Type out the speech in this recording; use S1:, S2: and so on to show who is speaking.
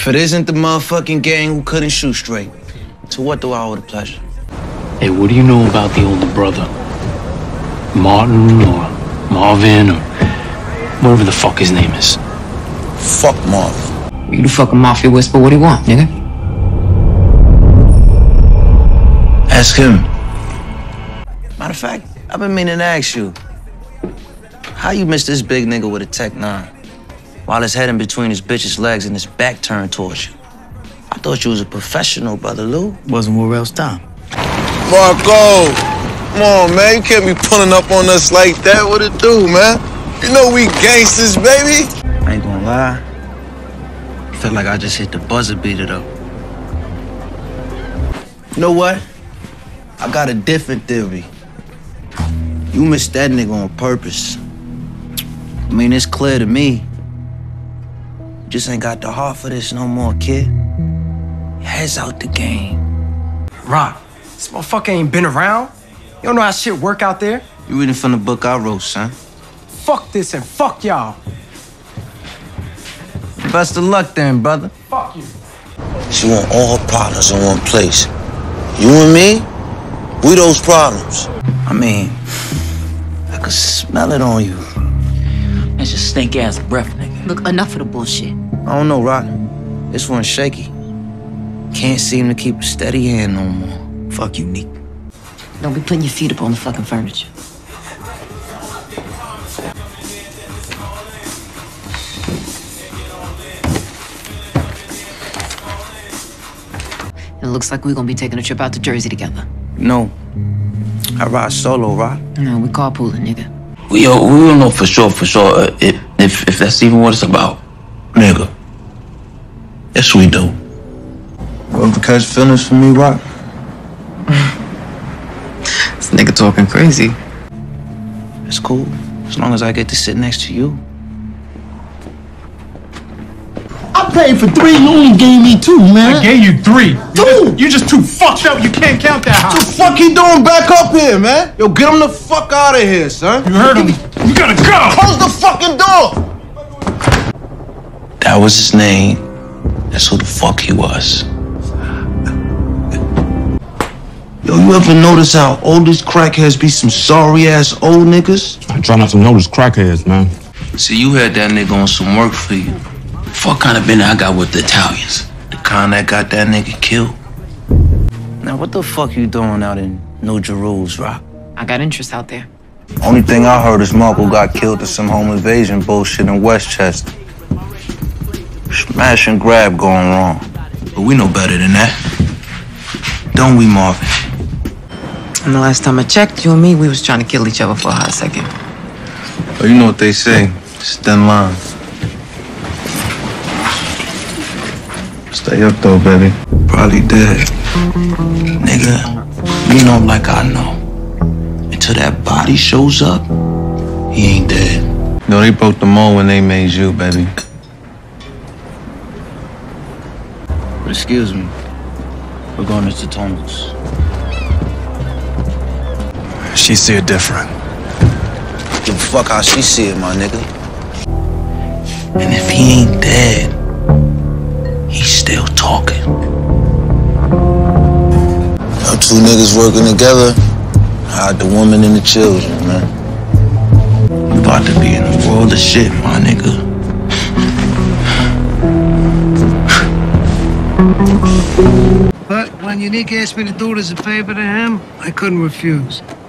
S1: If it isn't the motherfucking gang who couldn't shoot straight, to what do I owe the pleasure?
S2: Hey, what do you know about the older brother? Martin or Marvin or whatever the fuck his name is.
S1: Fuck Marvin.
S3: You the fucking mafia whisper, what do you want, nigga?
S1: Ask him. Matter of fact, I've been meaning to ask you. How you miss this big nigga with a Tech-9 while his head in between his bitch's legs and his back turned towards you? I thought you was a professional, Brother Lou.
S4: Wasn't Morrell's time.
S5: Marco, come on, man. You can't be pulling up on us like that. What it do, man? You know we gangsters, baby.
S1: I ain't gonna lie. I feel like I just hit the buzzer beater, though. You know what? I got a different theory. You missed that nigga on purpose. I mean, it's clear to me. You just ain't got the heart for this no more, kid. Your head's out the game.
S6: Rock, this motherfucker ain't been around. You don't know how shit work out there.
S1: You reading from the book I wrote, son.
S6: Fuck this and fuck y'all.
S1: Best of luck then, brother.
S6: Fuck you.
S5: She want all her problems in one place. You and me, we those problems.
S1: I mean, I could smell it on you.
S4: That's just stink-ass breath, nigga.
S3: Look, enough of the bullshit.
S1: I don't know, Rock. This one's shaky. Can't seem to keep a steady hand no more.
S4: Fuck you, Nick.
S3: Don't be putting your feet up on the fucking furniture. It looks like we're gonna be taking a trip out to Jersey together.
S1: No. I ride solo, Rock.
S3: No, we carpooling, nigga.
S4: We don't know for sure, if that's even what it's about.
S5: Nigga. Yes, we do.
S1: You ever catch feelings for me, Rock?
S3: This nigga talking crazy.
S1: It's cool, as long as I get to sit next to you.
S7: I paid for 3, you only gave me 2, man.
S6: I gave you 3.
S7: 2?
S6: You're just too fucked up. You can't count that high.
S5: What the fuck he doing back up here, man? Yo, get him the fuck out of here, son.
S6: You heard him. You gotta go.
S5: Close the fucking door.
S1: That was his name. That's who the fuck he was. Yo, you ever notice how all these crackheads be some sorry-ass old niggas?
S8: I try not to notice crackheads, man.
S1: See, you had that nigga on some work for you.
S4: Fuck kind of business I got with the Italians.
S1: The kind that got that nigga killed. Now, what the fuck you doing out in New Jerusalem, Rock?
S3: I got interest out there.
S1: Only thing I heard is Marco got killed in some home invasion bullshit in Westchester. Smash and grab going wrong. But we know better than that. Don't we, Marvin?
S3: And the last time I checked, you and me, we was trying to kill each other for a hot second.
S1: Well, you know what they say. It's thin line. Stay up, though, baby. Probably dead. Nigga, you know like I know. Until that body shows up, he ain't dead. No, they broke the mold when they made you, baby. Excuse me. We're going to the tunnels.
S8: She see it different.
S5: Give a fuck how she see it, my nigga.
S1: And if he ain't dead, he's still talking.
S5: Them 2 niggas working together, hide the woman and the children, man.
S1: You about to be in a world of shit, my nigga.
S9: But when Unique asked me to do it as a favor to him, I couldn't refuse.